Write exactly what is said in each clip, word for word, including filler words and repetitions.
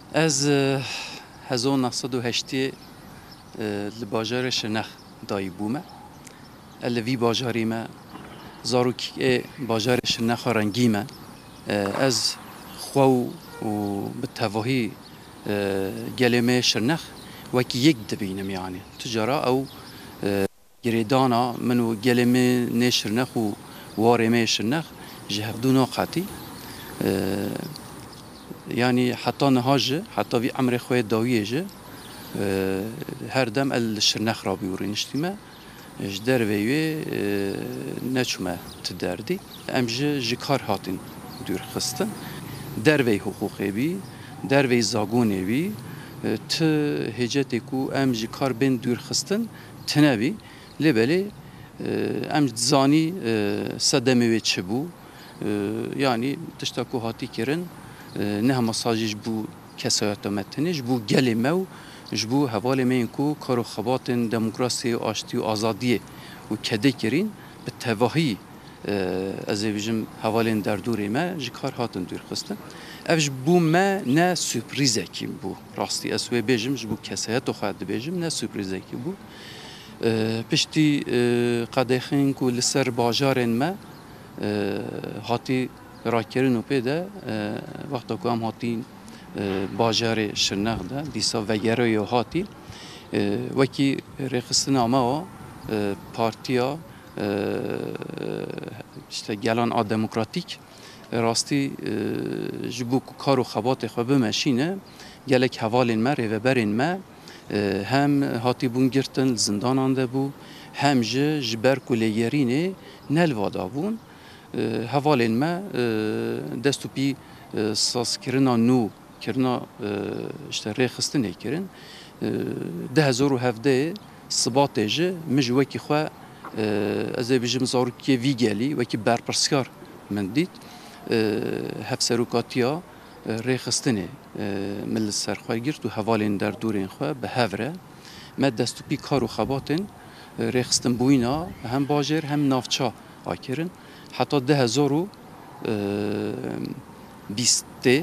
از هزار و نهصد و هشت لباجار شنخ دایی بومه الوی باجاری ما زاروکی باجار شنخ رنگیمه از خو و بالتواهی گلمه شنخ وکی یک دبینم یعنی تجارا او گریدانا منو گلمه نشرنخ و وارمه شنخ جهفدو ناقاتی يعني حتى نهاجه حتى في عمر خوي داويجه هر دم الشرنخ رابي ورينشتيما جدار ويوي نچما تدردي امجه جكار هاتين دور خستن در وی حقوقی بی در وی زاگونی بی ت هجتی کو ام جکار بین دور خستن تنبی لبلی ام زانی صدمه و چبو yani tişta ku hatî kirin ne mesajî ji bo kesayeta me tenê ji bo gelê me û ji bo hevalê me yên ku kar û xebatên demokrasiyê aştî û azadiyê û kedê kirîn bi tevahî ez ê bijim hevalên derdorê me ji kar hatin dûrxistin. Ev ji bo me ne sürprîzekî bû rastî ez wê bêjim ji bo kesayeta xwe dibêjim ne sürprîzekî bû. Piştî qedexên ku li ser bajarên me hatî rakirin û pê de wexta ku em hatîn bajarê Şirnex de dîsa vegerayê hatî wekî rêxistina me wa partiya işte gelan a demokratîk rastî ji bo ku kar û xebatê xwe bimeşîne gelek hevalên me rêveberên me hem hatî bûn girtin zindanan de bû hem jî ji ber ku lêgerînê nelvada bûn hevalên me dest û pî sazkirina nû kirina işte rêxistinê kirin di hezar û hevdeyê sibatê jî min ji wekî xwe ez ê bijim zarokê vî gelî wekî berpirsyar min dît hevserokatiya rêxistinê min li ser xwe girt û hevalên derdorên xwe bi hev re me dest û pî kar û xebatên rêxistinbûyîna hem bajêr hem navçe akirin heta di hezar û bîstê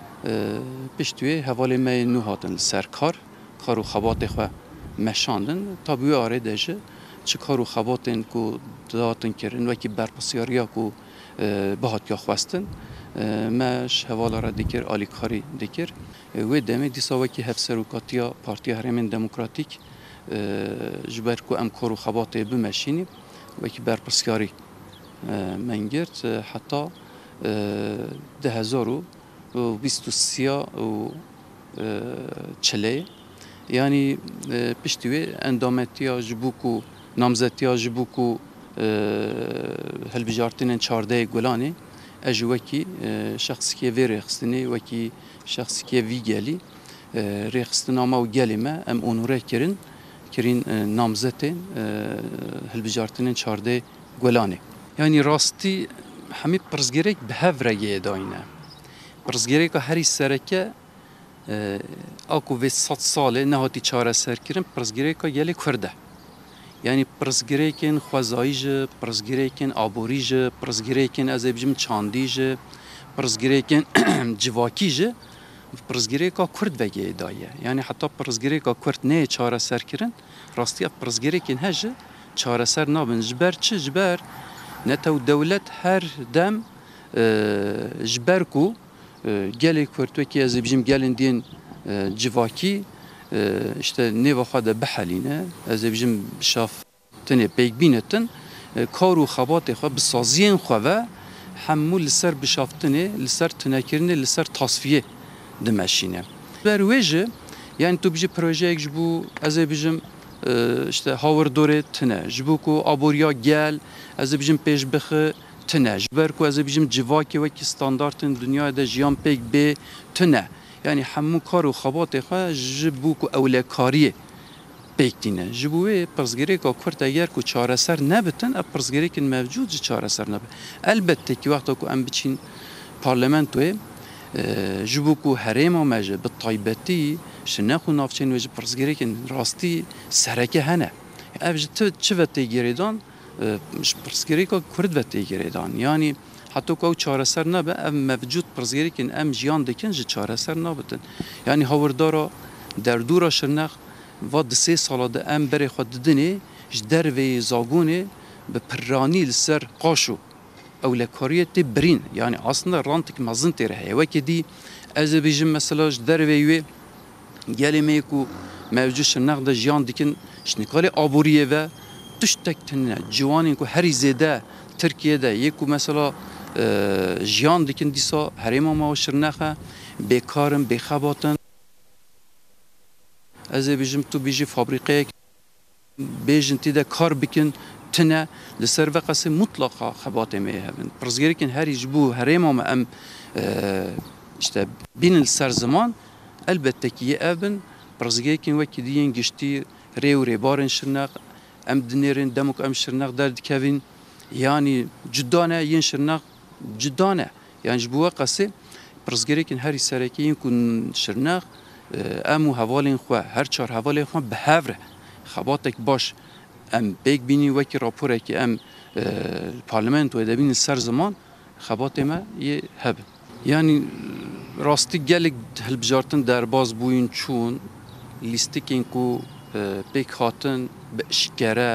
piştî wê hevalên me yên nû hatin li ser kar kar û xebatê xwe meşandin ta bi wê arê de jî çi kar û xebatên ku dihatin kirin wekî berpirsyariya ku bihatiya xwestin me ji hevala re dikir alîkarî dikir wê demê dîsa wekî hevserokatiya Partiya Herêmên Demokratîk ji ber ku em kar û xebatê bimeşînî wekî berpirsyarî min girt heta di hezar û bîst û sêya û çilê yani piştî wê endametiya ji bo ku namzetiya ji bo ku hilbijartinên çardehê Gulanê ez ji wekî şexsikê vê rêxistinê wekî şexsikê vî gelî rêxistina me û gelê me em onore kirin kirîn namzetên hilbijartinên çardehê Gulanê. Yani rastî hemî pirsgirêk bi hev regeyê dayîne. Pirsgirêka herî sereke a ku vê sed salê nehatî çareserkirin pirsgirêka gelê Kurd e. Yani pirsgirêkên xwezayî jî, pirsgirêkên aborî jî, pirsgirêkên ez ê bijim çandî jî, pirsgirêkên civakî jî pirsgirêka Kurd vegeyê daye. Yani heta pirsgirêka Kurd neyê çareserkirin rastî ev pirsgirêkên he jî çareser nabin ji ber çi ji ber netew dewlet her dem ji ber ku gelê Kurd wekî ez ê bijim gelên diyên civakî işte nêva xwe de bihelîne ez ê bijim bişaftinê pêk bînetin kar û xebatê xwe bi saziyên xwe ve hemû li ser bişaftinê li ser tunekirinê li ser tasfiyê dimeşîne. Ber wê jî yani tu bijî projeyek ji bo ez ê bijim işte hawirdorê tune ji bo ku aboriya gel ez ê bijim pêşbixi tune ji ber ku ez ê bijim civakê wekî standardên dunyayê de jiyan pêk bê tune yani hemû kar û xebatê xwe ji bo ku ewlekariyê pêk tîne ji bo wê pirsgirêka Kurd eger ku çareser nebitin ev pirsgirêkên mevcûd jî çareser nebin. Elbette ki wexta ku em biçîn parlamentoyê ji bo ku herêma me jî bi taybetî Şirnex û navçeyên wê jî pirsgirêkên rastî sereke hene. Ev ji çi ve tê girêdan ji pirsgirêka Kurd ve tê girêdan yani حتی که او چاره سر نبه ام موجود پرزگری کن ام جیان دکن جه چاره سر نبتن یعنی هاوردارا در دورا شرنخ و ده سه ساله ده ام بری خود ددنه جدر و زاگونه به پرانی لسر قاشو اولکاریه تی برین یعنی اصلا رانتک مزن تیره هیه وکی دی از بیجم مثلا جدر ویوه گلی میکو موجود شرنخ ده جیان دکن شنکال آبوریه و تشتک تنه جوانین کو هری زیده ترکیه ده یکو مثلا جیان دکن دیسا هریما ما و شرنخه بیکارن بیخباتن از بیجم تو بیجی فابریقه بیجن تیده کار بکن تنه لسر وقت مطلقا خبات میهبن پرزگری کن هری جبو هریما ما ام işte بین سر زمان البته که یه ابن پرزگری کن وکی دیین گشتی ریو ریبارن شرنخ ام دنیرین دمک ام شرنخ درد کوین یعنی جدانه ین شرنخ جدانه یعنی جبوه قصه پرزگری کن هری سرکی این کن شرنخ امو حوالین خواه هر چار حوالین خواه به هفره خباتک باش ام بیگ بینی وکی راپوره که ام پارلمنت و ادبین سر زمان خبات ما یه هب یعنی راستی گلک هلبجارتن در باز بوین چون لیستی که اینکو بیگ هاتن به اشکره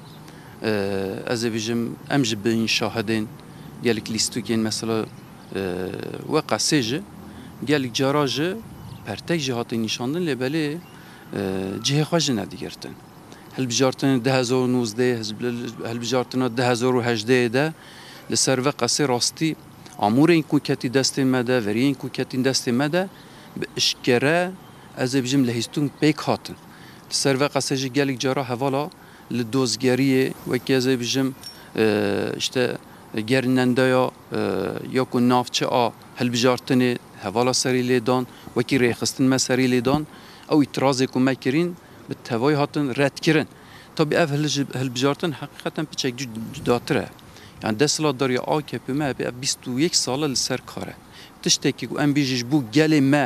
از بیجم امج به این شاهدین گلک لیستو که مثلا وقع سیجه گلک جاراجه پرتک جهات نشاندن لبله جه خواج ندیگرتن هلبجارتن ده هزار و نوزده هلبجارتن ده هزار و هجده ده لسر وقع سی راستی امور این کوکتی دست مده وری این کوکتی دست مده به اشکره از بیجم لهستون پیک هاتن لسر وقع سیجه گلک جارا حوالا لدوزگریه و که از بیجم işte گرننده یا یا کو نافچه آ هلبجارتن حوالا سری لیدان و کی ریخستن ما سری لیدان او اعتراض کو مکرین به توای هاتن رد کردن تا به اول هلبجارتن حقیقتا پیچک جداتره yani دستلاتداری آ که پی ما به بیست و یک ساله لسر کاره تشتکی کو ام بیجش بو گله ما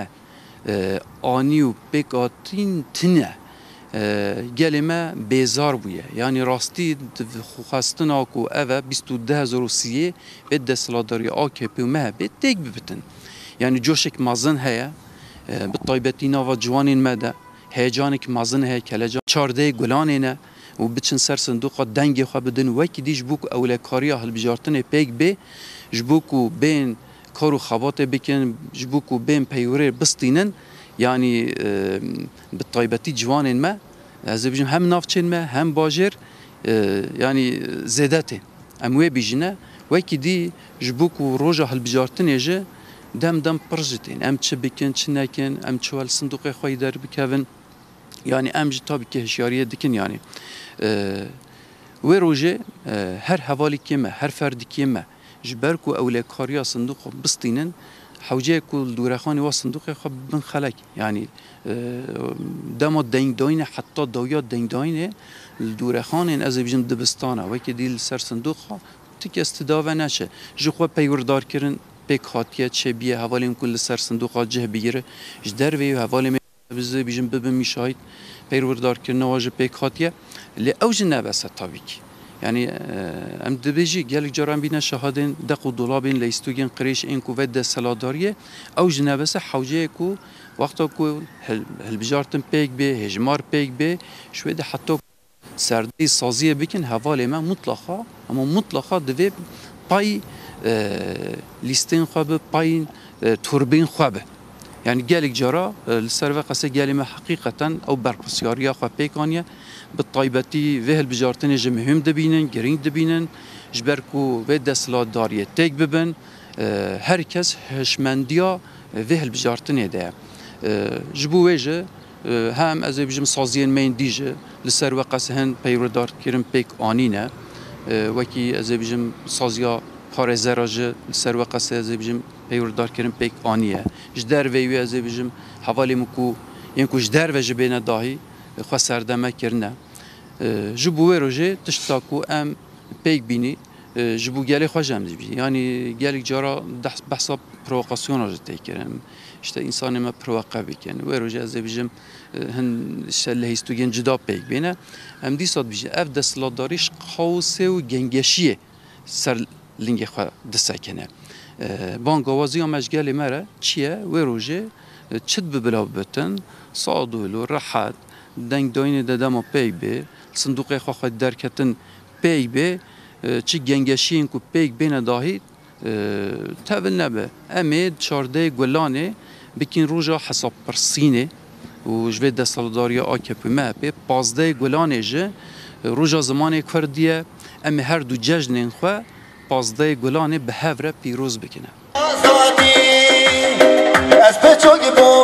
آنیو بکاتین تنه گله ما بیزار بویه یعنی راستی خواستن آکو اوه بیست و ده هزار و سیه به دستلاتداری آ که پی ما به تک ببتن yani جوشک مازن هیا به طایبتی نوا جوانین مده هیجانک مازن هیا کلجا چارده گلانینه و بچن سر صندوق دنگ خو بدن وکی دیج بوک اولکاری هلبجارتن پیک به جبوکو بین کارو خبات بکن جبوکو بین پیوره بستینن yani به طایبتی جوانین ما از بیجم هم نافچین ما هم باجر yani زیدته اموی بیجنه وکی دی جبوکو روجا هلبجارتن یجه دم دم پرجتین ام چه بکن چه نکن ام چوال صندوق خوی در بکن yani ام جی تابی که هشیاریه دکن yani و روجه هر حوالی که ما هر فردی که ما جبر کو اولکاریا صندوق بستینن حوجه کل دورخانی و صندوق خب بن خلق yani دم دنگ داینه حتی دویا دنگ داینه دورخانی از بیشتر دبستانه و که دیل سر صندوق تک استداوه نشه جخوا پیوردار کردن پیک خاطیه چه بیه حوالی کل سر صندوق جه بگیره جدر وی حوالی بیزه بیشتر ببین میشاید پیوردار کردن واجب پیک خاطیه لی اوج نبسه تابیک yani ام دبیجی گلی جرام بینه شهادن دقو دولابین لیستوگین قریش این کوفت دستلاداریه اوج نبسه حوجه کو وقتا کو هلبجارتن پیک به هجمار پیک به شوید حتی سردی سازیه بکن حوالی ما مطلقا اما مطلقا دوی پای لیستین خوابه پای توربین خوابه yani gelek jara لسر وقت گلی ما حقیقتا او برپسیاری خو پیکانیه به طایبتی و هلبجارتن جمهم دبینن گرین دبینن جبرکو و دستلاتداری تک ببن هر کس هشمندیا و هلبجارتن ده جبو وجه هم از بیشتر سازین مین دیجه لسر وقت هن پیوردار کردن پیک آنینه وکی از بیشتر سازیا پارزراجه لسر وقت از بیشتر پیوردار کردن پیک آنیه جدر ویوی از بیشتر حوالی مکو یعنی کو جدر و جبینه داهی خسردمه کرنه جبوه روزه تشتاکو ام پیک بینی جبو گلی خواجم دیبی یعنی گلی جارا بحثا پرووکاسیون رو تکرم işte insanı ما پرووکا بکن و روزه از بیشتر هن شله هستوگن جدا پیک بینه هم دی ساد بیشتر اف دستلاتداریش خاصه و گنگشیه سر لنگ خو دسکنه بانگوازی مشغل مره چیه و روزه چت ببلا بتن صادولو راحت دنگ داین دادم پی به صندوق خو خو درکتن پی به چی گنگشین کو پی بین داهی تابل نبه امید چارده گلانه بکن روزا حساب پرسینه و جوی دستالداری آکپ ما به پازده گلانه جه روزا زمان کردیه امی هر دو جشن خو پازده گلانه به هفره پیروز بکنه.